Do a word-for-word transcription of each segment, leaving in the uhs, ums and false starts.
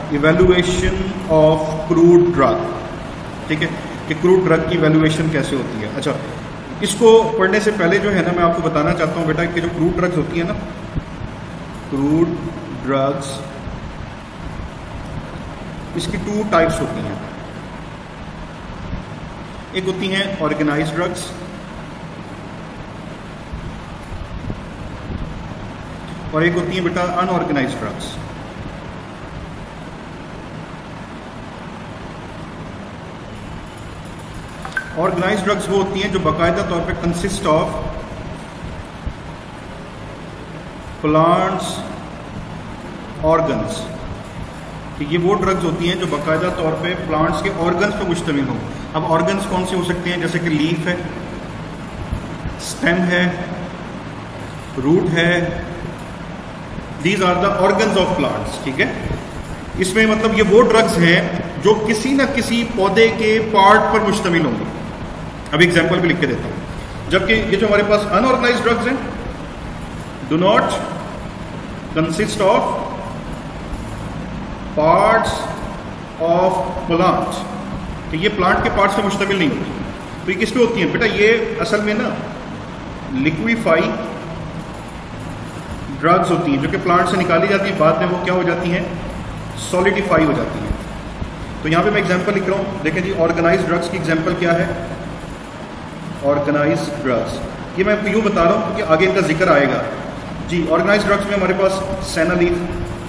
Evaluation of crude drug, ठीक है, कि क्रूड ड्रग की इवेल्युएशन कैसे होती है। अच्छा, इसको पढ़ने से पहले जो है ना मैं आपको बताना चाहता हूँ बेटा कि जो क्रूड ड्रग्स होती है ना, क्रूड ड्रग्स, इसकी टू टाइप्स होती हैं। एक होती हैं ऑर्गेनाइज्ड ड्रग्स और एक होती हैं बेटा अनऑर्गेनाइज्ड ड्रग्स। ऑर्गेनाइज्ड ड्रग्स वो होती हैं जो बाकायदा तौर पे कंसिस्ट ऑफ प्लांट्स ऑर्गन्स, कि ये वो ड्रग्स होती हैं जो बाकायदा तौर पे प्लांट्स के ऑर्गन्स पर मुश्तमिल हो। अब ऑर्गन्स कौन से हो सकते हैं, जैसे कि लीफ है, स्टेम है, रूट है, these are the organs of plants, ठीक है। इसमें मतलब ये वो ड्रग्स हैं जो किसी न किसी पौधे के पार्ट पर मुश्तमिल होंगे। अब एग्जाम्पल भी लिख के देता हूं। जबकि ये जो हमारे पास अनऑर्गेनाइज्ड ड्रग्स हैं, do not consist of parts of plant, तो ये प्लांट के पार्ट्स से मुश्तमिल नहीं होती। तो ये किस पे होती हैं बेटा, ये असल में ना लिक्विफाई ड्रग्स होती हैं जो कि प्लांट से निकाली जाती हैं, बाद में वो क्या हो जाती हैं, सॉलिडिफाई हो जाती हैं। तो यहां पे मैं एग्जांपल लिख रहा हूं, देखें जी, ऑर्गेनाइज्ड ड्रग्स की एग्जांपल क्या है, ऑर्गेनाइज्ड ड्रग्स। ये मैं आपको यूं बता रहा हूं क्योंकि आगे इनका जिक्र आएगा जी। ऑर्गेनाइज्ड ड्रग्स में हमारे पास सेना लीफ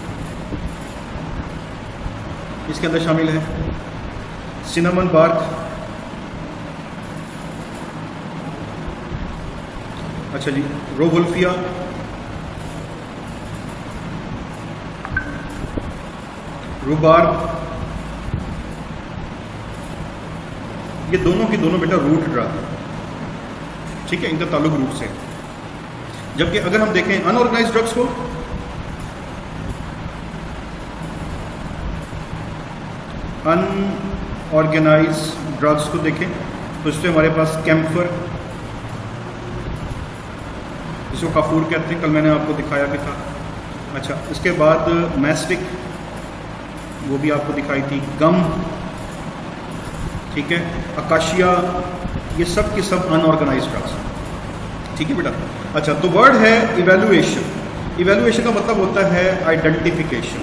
इसके अंदर शामिल है, सिनेमन बार्क, अच्छा जी, रोवुल्फिया, रूबार्ब, ये दोनों की दोनों बेटा रूट ड्रग, ठीक है, इनका ताल्लुक रूट से। जबकि अगर हम देखें अनऑर्गेनाइज्ड ड्रग्स को, अनऑर्गेनाइज्ड ड्रग्स को देखें तो इससे हमारे पास कैम्फर, जिसको काफूर कहते हैं, कल मैंने आपको दिखाया भी था। अच्छा, इसके बाद मैस्टिक, वो भी आपको दिखाई थी, गम, ठीक है, अकाशिया, ये सब की सब अनऑर्गेनाइज्ड ड्रग्स, ठीक है बेटा। अच्छा, तो वर्ड है इवैल्यूएशन। इवैल्यूएशन का मतलब होता है आइडेंटिफिकेशन,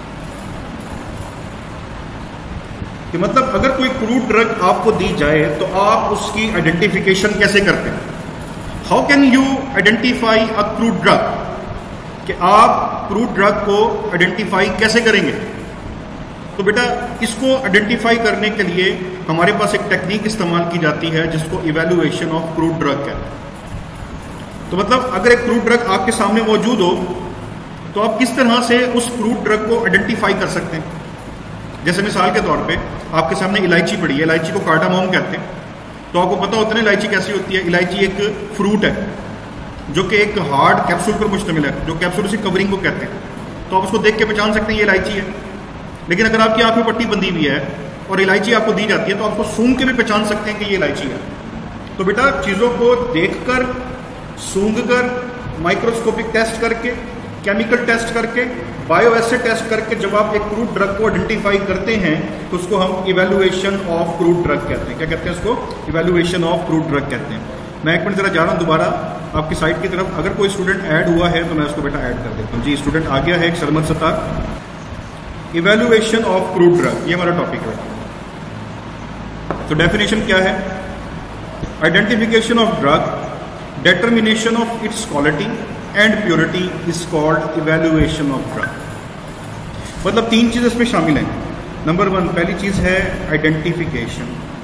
कि मतलब अगर कोई क्रूड ड्रग आपको दी जाए तो आप उसकी आइडेंटिफिकेशन कैसे करते हैं। How can you identify a crude drug, कि आप क्रूड ड्रग को आइडेंटिफाई कैसे करेंगे। तो बेटा इसको आइडेंटिफाई करने के लिए हमारे पास एक टेक्निक इस्तेमाल की जाती है जिसको इवैल्यूएशन ऑफ क्रूड ड्रग कहते हैं। तो मतलब अगर एक क्रूड ड्रग आपके सामने मौजूद हो तो आप किस तरह से उस क्रूड ड्रग को आइडेंटिफाई कर सकते हैं। जैसे मिसाल के तौर पे आपके सामने इलायची पड़ी है, इलायची को कार्डामोम कहते हैं, तो आपको पता होता है इलायची कैसी होती है। इलायची एक फ्रूट है जो कि एक हार्ड कैप्सूल पर मुश्तमिल है, जो कैप्सूल उसी कवरिंग को कहते हैं, तो आप उसको देख के पहचान सकते हैं ये इलायची है। लेकिन अगर आपकी आंख में पट्टी बंधी हुई है और इलायची आपको दी जाती है तो आपको सूंघ के भी पहचान सकते हैं कि ये इलायची है। तो बेटा चीज़ों को देखकर, सूंघकर, माइक्रोस्कोपिक टेस्ट करके, केमिकल टेस्ट करके, बायो एसिड टेस्ट करके जब आप एक क्रूड ड्रग को आइडेंटिफाई करते हैं तो उसको हम इवैल्यूएशन ऑफ क्रूड ड्रग कहते हैं। क्या कहते हैं उसको, इवैल्यूएशन ऑफ क्रूड ड्रग कहते हैं। मैं एक मिनट जरा जा रहा हूँ दोबारा आपकी साइड की तरफ। अगर कोई स्टूडेंट ऐड हुआ है तो मैं उसको बेटा ऐड कर देता हूँ। जी, स्टूडेंट आ गया है एक, Sarmad Sattar. Evaluation of crude drug, ये हमारा टॉपिक है। तो डेफिनेशन क्या है, identification of drug, determination of its quality and purity is called evaluation of drug। मतलब तीन चीज़ इसमें शामिल हैं। नंबर वन, पहली चीज़ है आइडेंटिफिकेशन।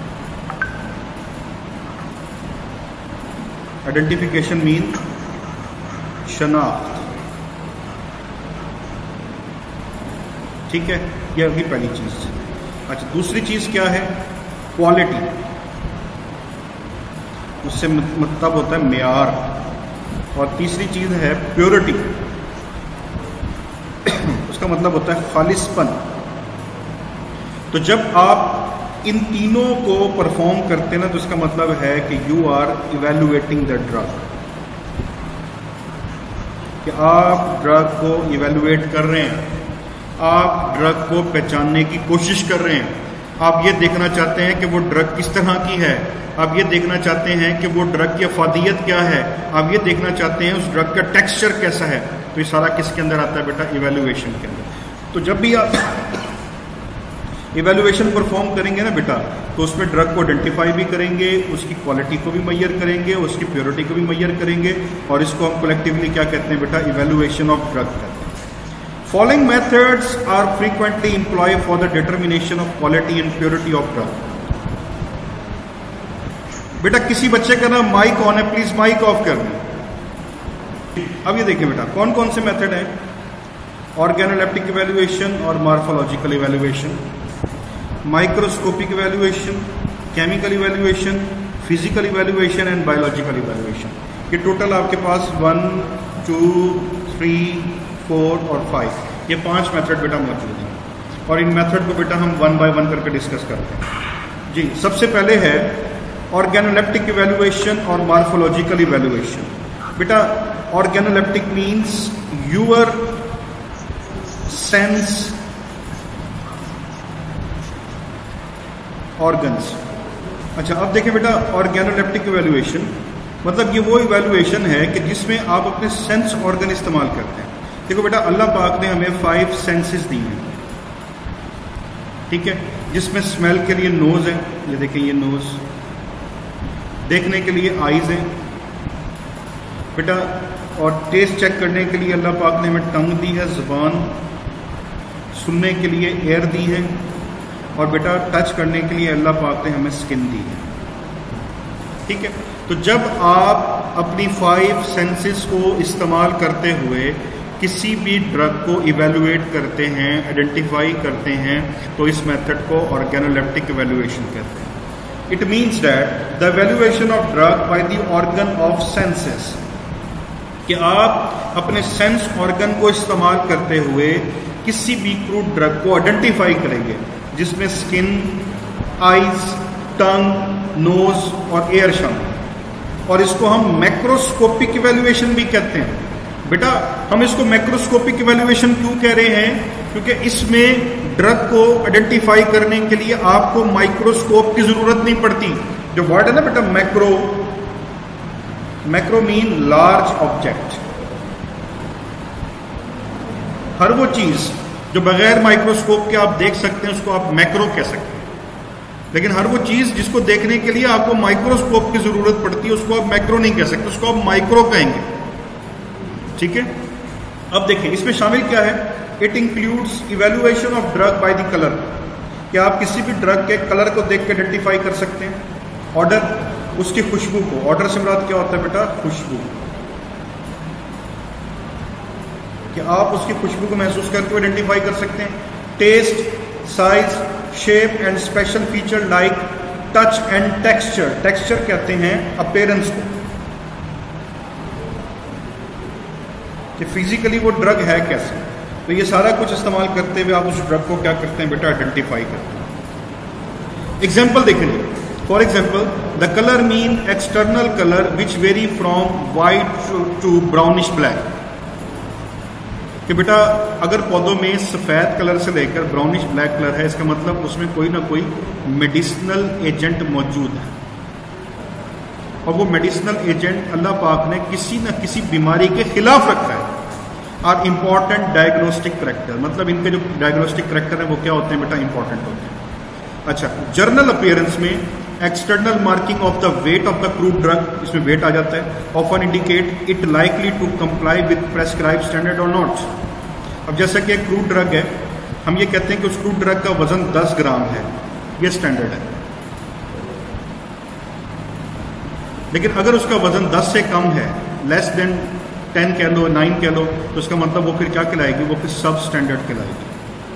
आइडेंटिफिकेशन मीन शनाख्त, ठीक है, यह भी पहली चीज़। अच्छा, दूसरी चीज़ क्या है, क्वालिटी, उससे मतलब होता है मेयार। और तीसरी चीज है प्योरिटी, उसका मतलब होता है खालिसपन। तो जब आप इन तीनों को परफॉर्म करते हैं ना तो इसका मतलब है कि you are evaluating the drug, कि आप ड्रग को इवैल्यूएट कर रहे हैं। आप ड्रग को पहचानने की कोशिश कर रहे हैं, आप ये देखना चाहते हैं कि वो ड्रग किस तरह की है, आप ये देखना चाहते हैं कि वो ड्रग की अफादियत क्या है, आप ये देखना चाहते हैं उस ड्रग का टेक्सचर कैसा है। तो ये सारा किसके अंदर आता है बेटा? इवैल्यूएशन के अंदर। तो जब भी आप इवैल्यूएशन परफॉर्म करेंगे ना बेटा, तो उसमें ड्रग को आइडेंटिफाई भी करेंगे, उसकी क्वालिटी को भी मैयर करेंगे, उसकी प्योरिटी को भी मैयर करेंगे, और इसको हम कलेक्टिवली क्या कहते हैं बेटा? इवैल्यूएशन ऑफ ड्रग कहते हैं। Following methods are frequently employ for the determination of quality and purity of drug. बेटा किसी बच्चे का ना माइक ऑन है, प्लीज माइक ऑफ कर दें। अब ये देखिए बेटा कौन कौन से मेथड है? ऑर्गेनोलेप्टिक इवैल्यूएशन और morphological evaluation, microscopic evaluation, chemical evaluation, physical evaluation and biological evaluation. ये टोटल आपके पास वन टू थ्री फोर और फाइव, ये पांच मेथड बेटा मौजूद हैं, और इन मेथड को बेटा हम वन बाय वन करके डिस्कस करते हैं। जी, सबसे पहले है ऑर्गेनोलेप्टिक इवैल्यूएशन और मॉर्फोलॉजिकल इवैल्यूएशन। बेटा organoleptic means your sense organs. अच्छा, अब देखें बेटा ऑर्गेनोलेप्टिक इवैल्यूएशन मतलब ये वो इवैल्यूएशन है कि जिसमें आप अपने सेंस ऑर्गन इस्तेमाल करते हैं। देखो बेटा अल्लाह पाक ने हमें फाइव सेंसेस दी हैं, ठीक है, जिसमें स्मेल के लिए नोज है, ये देखें ये नोज, देखने के लिए आईज है बेटा, और टेस्ट चेक करने के लिए अल्लाह पाक ने हमें टंग दी है, जुबान, सुनने के लिए एयर दी है, और बेटा टच करने के लिए अल्लाह पाक ने हमें स्किन दी है, ठीक है। तो जब आप अपनी फाइव सेंसेस को इस्तेमाल करते हुए किसी भी ड्रग को इवैल्यूएट करते हैं, आइडेंटिफाई करते हैं, तो इस मेथड को ऑर्गेनोलेप्टिक इवैल्यूएशन कहते हैं। It means that the evaluation of drug by the organ of senses, कि आप अपने सेंस ऑर्गन को इस्तेमाल करते हुए किसी भी क्रूड ड्रग को आइडेंटिफाई करेंगे जिसमें स्किन, आईज, टंग, नोज और एयर शामिल, और इसको हम मैक्रोस्कोपिक इवैल्यूएशन भी कहते हैं। बेटा हम इसको मैक्रोस्कोपिक इवैल्यूएशन क्यों कह रहे हैं? क्योंकि इसमें ड्रग को आइडेंटिफाई करने के लिए आपको माइक्रोस्कोप की जरूरत नहीं पड़ती। जो वर्ड है ना बेटा macro, macro mean large object. हर वो चीज जो बगैर माइक्रोस्कोप के आप देख सकते हैं उसको आप मैक्रो कह सकते हैं, लेकिन हर वो चीज जिसको देखने के लिए आपको माइक्रोस्कोप की जरूरत पड़ती है उसको आप मैक्रो नहीं कह सकते, उसको आप माइक्रो कहेंगे, ठीक है। अब देखिए इसमें शामिल क्या है? It includes evaluation of drug by the colour, कि आप किसी भी ड्रग के कलर को देख के आइडेंटिफाई कर सकते हैं। ऑर्डर, उसकी खुशबू को, ऑर्डर से मुराद क्या होता है बेटा? खुशबू, कि आप उसकी खुशबू को महसूस करके आइडेंटिफाई कर सकते हैं। Taste, size, shape and special feature like touch and texture, texture कहते हैं अपीयरेंस को, कि फिजिकली वो ड्रग है कैसे। तो ये सारा कुछ इस्तेमाल करते हुए आप उस ड्रग को क्या करते हैं बेटा? आइडेंटिफाई करते हैं। एग्जाम्पल देखेंगे, for example the colour mean external colour which vary from white to brownish black, कि बेटा अगर पौधों में सफेद कलर से लेकर ब्राउनिश ब्लैक कलर है, इसका मतलब उसमें कोई ना कोई मेडिसिनल एजेंट मौजूद है, और वो मेडिसिनल एजेंट अल्लाह पाक ने किसी न किसी बीमारी के खिलाफ रखा है। आर इंपॉर्टेंट डायग्नोस्टिक करेक्टर, मतलब इनके जो डायग्नोस्टिक करेक्टर है वो क्या होते हैं बेटा? इंपॉर्टेंट होते हैं। अच्छा, जर्नल अपीयरेंस में external marking of the weight of the crude drug, इसमें वेट आ जाता है, often indicate it likely to comply with prescribe standard और नॉट। अब जैसा कि एक क्रूड ड्रग है, हम ये कहते हैं कि उस क्रूड ड्रग का वजन दस ग्राम है, ये स्टैंडर्ड है, लेकिन अगर उसका वजन दस से कम है, लेस देन टेन कह लो, नाइन कह लो, तो उसका मतलब वो फिर क्या कहलाएगी? वो फिर सब स्टैंडर्ड कहलाएगी।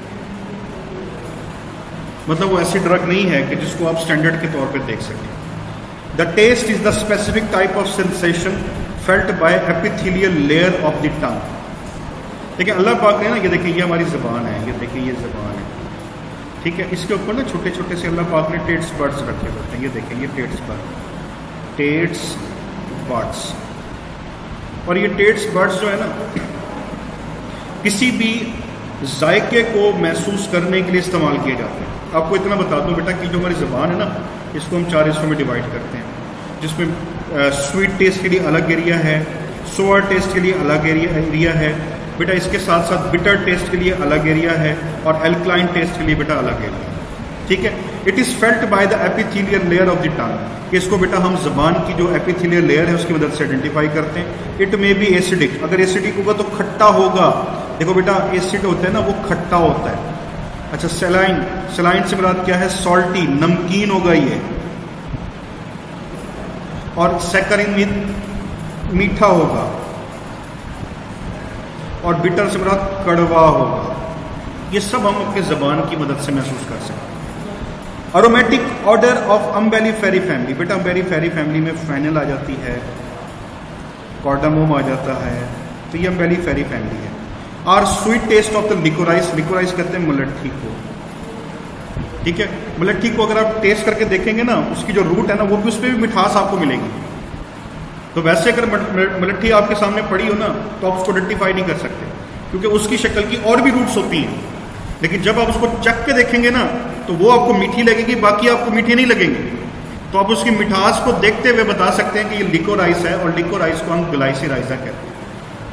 मतलब वो ऐसी ड्रग नहीं है कि जिसको आप स्टैंडर्ड के तौर पे देख सकें। The taste is the specific type of sensation felt by epithelial layer of the tongue. देखिए अल्लाह पाक ने ना, ये देखिए ये हमारी ज़बान है, ये देखिए ये ज़बान है, ठीक है, इसके ऊपर ना छोटे छोटे से अल्लाह पाक ने टेट्स बर्ड्स रखे होते हैं, ये देखिए ये टेट्स बर्ड, टेट्स बर्ड्स। और ये टेट्स बर्ड्स जो है ना, किसी भी जायके को महसूस करने के लिए इस्तेमाल किए जाते हैं। आपको इतना बता दूं बेटा कि जो हमारी ज़बान है ना, इसको हम चार हिस्सों में डिवाइड करते हैं, जिसमें स्वीट टेस्ट के लिए अलग एरिया है, सोअर टेस्ट के लिए अलग एरिया एरिया है बेटा, इसके साथ साथ बिटर टेस्ट के लिए अलग एरिया है, और एल्कलाइन टेस्ट के लिए बेटा अलग एरिया है। ठीक है। It is felt by the epithelial layer of the tongue. इसको बेटा हम जबान की जो एपिथेलियल लेयर है उसकी मदद से आइडेंटिफाई करते हैं। इट मे बी एसिडिक, अगर एसिडिक होगा तो खट्टा होगा। देखो बेटा एसिड होता है ना, वो खट्टा होता है। अच्छा, सलाइन, सलाइन से मुराद क्या है? सॉल्टी, नमकीन होगा ये। और सैकरिन में मीठा होगा, और बिटर से मुराद कड़वा होगा। ये सब हम अपनी जबान की मदद से महसूस कर सकते हैं। Aromatic order of umbelliferae family, बेटा अम्बेलिफेरी फैमिली में फेनिल आ जाती है, कार्डामोम आ जाता है, तो ये अम्बेलिफेरी फैमिली है। Or sweet taste of the liquorice, liquorice कहते हैं मुलट्ठी को। ठीक है, मुलट्ठी को अगर आप टेस्ट करके देखेंगे ना, उसकी जो रूट है ना, वो भी, उस पर भी मिठास आपको मिलेगी। तो वैसे अगर मुलट्ठी आपके सामने पड़ी हो ना, तो आप उसको आइडेंटिफाई नहीं कर सकते, क्योंकि उसकी शक्ल की और भी रूट्स होती हैं। लेकिन जब आप उसको चख के देखेंगे ना, तो वो आपको मीठी लगेगी, बाकी आपको मीठी नहीं लगेंगे। तो आप उसकी मिठास को देखते हुए बता सकते हैं कि ये लिकोराइस है, और लिकोराइस को हम ग्लाइसिराइजा कहते हैं,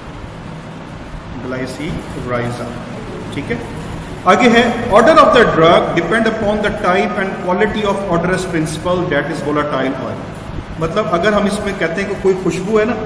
ग्लाइसिराइजा। ठीक है। आगे है order of the drug depend upon the type and quality of orders principle that is volatile oil. मतलब अगर हम इसमें कहते हैं कि कोई खुशबू है ना,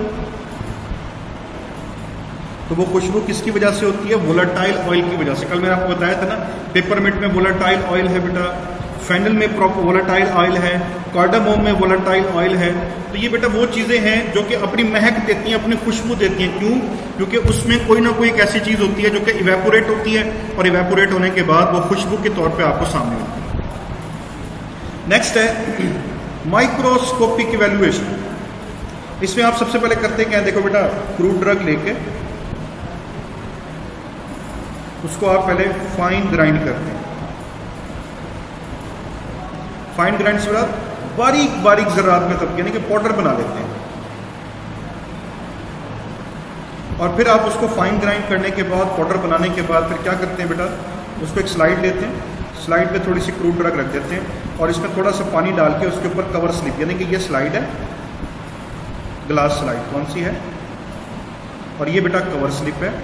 तो वो खुशबू किसकी वजह से होती है? वोलाटाइल ऑयल की वजह से। कल मैंने आपको बताया था ना, पेपरमिंट में वोलाटाइल ऑयल है बेटा, फेनिल में वोलाटाइल ऑयल है, कार्डामोम में वोलाटाइल ऑयल है। तो ये बेटा वो चीज़ें हैं जो कि अपनी महक देती हैं, अपनी खुशबू देती हैं। क्यों? क्योंकि उसमें कोई ना कोई एक ऐसी चीज़ होती है जो कि इवेपोरेट होती है, और इवेपोरेट होने के बाद वो खुशबू के तौर पर आपको सामने होती है। नेक्स्ट है माइक्रोस्कोपिक इवेल्युएशन। इसमें आप सबसे पहले करते क्या है? देखो बेटा, क्रूड ड्रग लेके उसको आप पहले फाइन ग्राइंड करते हैं। फाइन ग्राइंड से बाद बारीक बारीक जरात में तब यानी कि पाउडर बना लेते हैं, और फिर आप उसको फाइन ग्राइंड करने के बाद, पाउडर बनाने के बाद फिर क्या करते हैं बेटा, उसको एक स्लाइड लेते हैं, स्लाइड पे थोड़ी सी क्रूड ड्रग रख देते हैं, और इसमें थोड़ा सा पानी डाल के उसके ऊपर कवर स्लिप, यानी कि ये स्लाइड है, ग्लास स्लाइड कौन सी है, और ये बेटा कवर स्लिप है।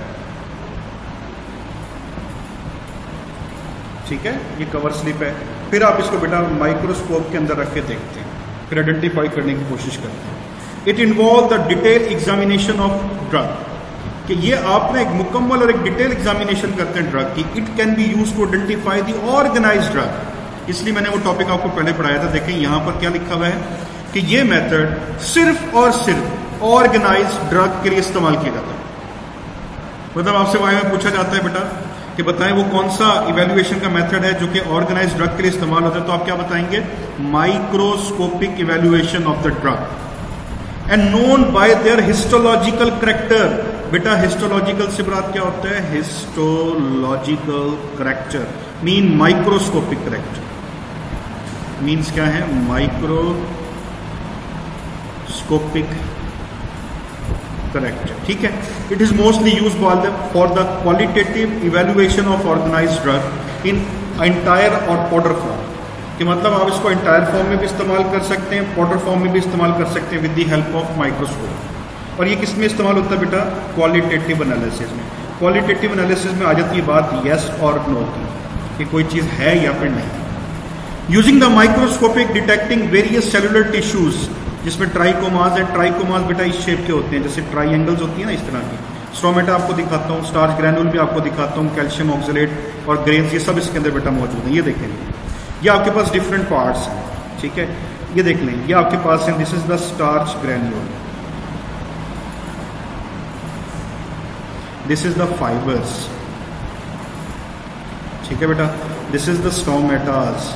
ठीक है, ये कवर स्लिप है। फिर आप इसको बेटा माइक्रोस्कोप के अंदर रख के देखते हैं, फिर आइडेंटिफाई करने की कोशिश करते हैं। It involve the detail examination of drug, कि ये आप ना एक मुकम्मल और एक डिटेल एग्जामिनेशन करते हैं ड्रग की। It can be use to identify the organized drug. इसलिए मैंने वो टॉपिक आपको पहले पढ़ाया था। देखें यहाँ पर क्या लिखा हुआ है कि ये मेथड सिर्फ और सिर्फ ऑर्गेनाइज्ड ड्रग के लिए इस्तेमाल किया जाता है। मतलब आपसे वाई में पूछा जाता है बेटा कि बताएं वो कौन सा इवेल्युएशन का मेथड है जो कि ऑर्गेनाइज्ड ड्रग के लिए इस्तेमाल होता है, तो आप क्या बताएंगे? Microscopic evaluation of the drug and known by their histological character. बेटा हिस्टोलॉजिकल से बात क्या होता है? Histological character mean microscopic character means क्या है? Microscopic character. ठीक है। It is mostly use for the qualitative evaluation of organized drug in entire और पाउडर फॉर्म, कि मतलब आप इसको एंटायर फॉर्म में भी इस्तेमाल कर सकते हैं, पाउडर फॉर्म में भी इस्तेमाल कर सकते हैं with the help of microscope. और ये किस में इस्तेमाल होता है बेटा? क्वालिटेटिव एनालिसिस में। क्वालिटेटिव एनालिसिस में आ जाती है बात यस और नो की, कि कोई चीज़ है या फिर नहीं। Using the microscopic detecting various cellular tissues, जिसमें ट्राइकोमास है। ट्राइकोमास बेटा इस शेप के होते हैं, जैसे ट्राइंगल्स होती है ना, इस तरह की। स्ट्रोमेटा आपको दिखाता हूँ, स्टार्च ग्रैनुल भी आपको दिखाता हूँ, कैल्शियम ऑक्सलेट और ग्रेन्स, ये सब इसके अंदर बेटा मौजूद है। ये देखें, ये आपके पास डिफरेंट पार्ट्स हैं। ठीक है, ये देख लें, ये आपके पास है, this is the starch granule, this is the fibres. ठीक है बेटा, दिस इज द स्टोमेटास।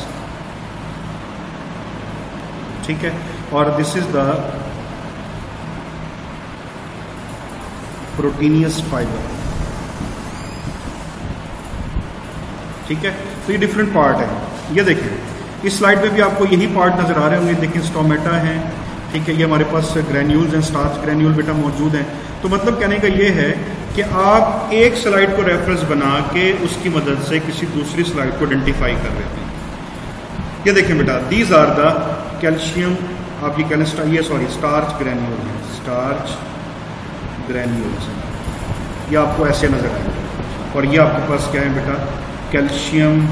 ठीक है, और this is the proteinaceous fibre. ठीक है, तो ये डिफरेंट पार्ट है। ये देखिए, इस स्लाइड में भी आपको यही पार्ट नजर आ रहे होंगे। देखिए स्टोमेटा है, ठीक है, ये हमारे पास ग्रैन्यूल्स हैं, स्टार्च ग्रैन्यूल बेटा मौजूद हैं। तो मतलब कहने का ये है कि आप एक स्लाइड को रेफरेंस बना के उसकी मदद से किसी दूसरी स्लाइड को आइडेंटिफाई कर रहे हैं। ये देखें बेटा, दीज आर द कैल्शियम, आपकी कैलेस्टा ये सॉरी स्टार्च ग्रैन्यूल है, स्टार्च ग्रैन्यूल्स, ये आपको ऐसे नजर आएंगे। और ये आपके पास क्या है बेटा, कैल्शियम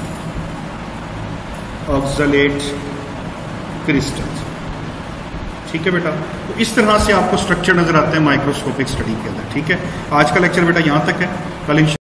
ऑक्सलेट क्रिस्टल्स। ठीक है बेटा, तो इस तरह से आपको स्ट्रक्चर नजर आते हैं माइक्रोस्कोपिक स्टडी के अंदर। ठीक है, आज का लेक्चर बेटा यहाँ तक है। कल